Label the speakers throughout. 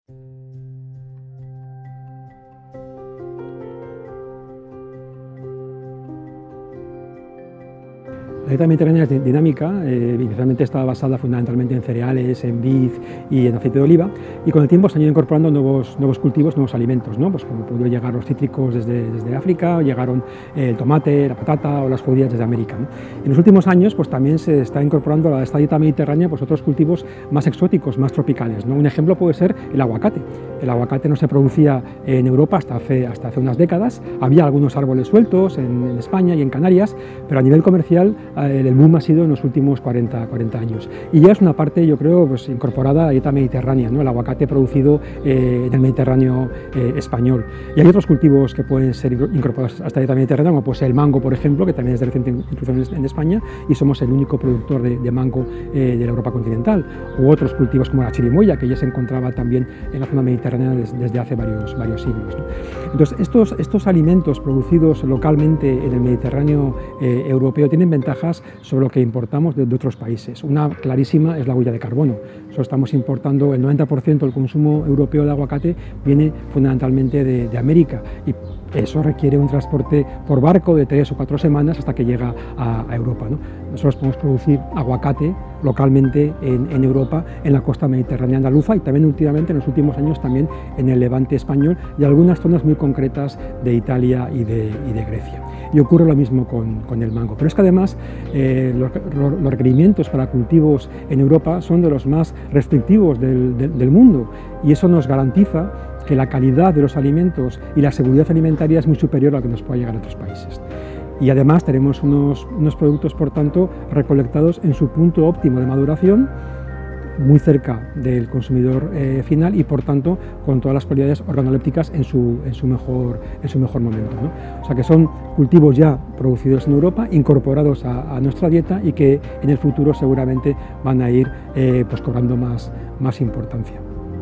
Speaker 1: La dieta mediterránea es dinámica, inicialmente estaba basada fundamentalmente en cereales, en vid y en aceite de oliva, y con el tiempo se han ido incorporando nuevos cultivos, nuevos alimentos, ¿no? Pues como pudo llegar los cítricos desde África, o llegaron el tomate, la patata o las judías desde América, ¿no? En los últimos años pues también se está incorporando a esta dieta mediterránea pues otros cultivos más exóticos, más tropicales, ¿no? Un ejemplo puede ser el aguacate. El aguacate no se producía en Europa hasta hace unas décadas, había algunos árboles sueltos en España y en Canarias, pero a nivel comercial el boom ha sido en los últimos 40 años. Y ya es una parte, yo creo, pues, incorporada a la dieta mediterránea, ¿no? El aguacate producido en el Mediterráneo español. Y hay otros cultivos que pueden ser incorporados a esta dieta mediterránea, como puede ser el mango, por ejemplo, que también es de reciente introducción en España, y somos el único productor de mango de la Europa continental. U otros cultivos como la chirimoya, que ya se encontraba también en la zona mediterránea desde hace varios siglos, ¿no? Entonces, estos alimentos producidos localmente en el Mediterráneo europeo tienen ventajas sobre lo que importamos de otros países. Una clarísima es la huella de carbono. Nosotros estamos importando el 90% del consumo europeo de aguacate viene fundamentalmente de América, y eso requiere un transporte por barco de 3 o 4 semanas hasta que llega a Europa, ¿no? Nosotros podemos producir aguacate localmente en Europa, en la costa mediterránea andaluza, y también últimamente, en los últimos años, también en el levante español y algunas zonas muy concretas de Italia y de Grecia. Y ocurre lo mismo con el mango. Pero es que además los requerimientos para cultivos en Europa son de los más restrictivos del mundo, y eso nos garantiza que la calidad de los alimentos y la seguridad alimentaria es muy superior a lo que nos pueda llegar a otros países. Y además tenemos unos productos, por tanto, recolectados en su punto óptimo de maduración, muy cerca del consumidor final, y por tanto con todas las cualidades organolépticas en su mejor momento, ¿no? O sea que son cultivos ya producidos en Europa, incorporados a nuestra dieta, y que en el futuro seguramente van a ir pues cobrando más importancia.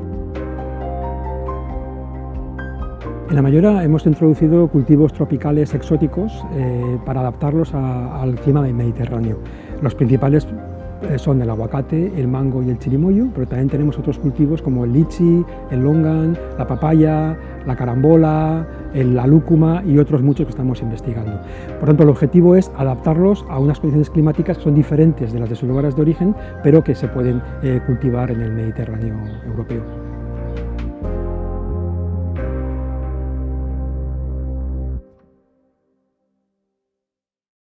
Speaker 1: En la mayoría hemos introducido cultivos tropicales exóticos para adaptarlos al clima mediterráneo. Los principales son el aguacate, el mango y el chirimoyo, pero también tenemos otros cultivos como el lichi, el longan, la papaya, la carambola, la lúcuma y otros muchos que estamos investigando. Por tanto, el objetivo es adaptarlos a unas condiciones climáticas que son diferentes de las de sus lugares de origen, pero que se pueden cultivar en el Mediterráneo europeo.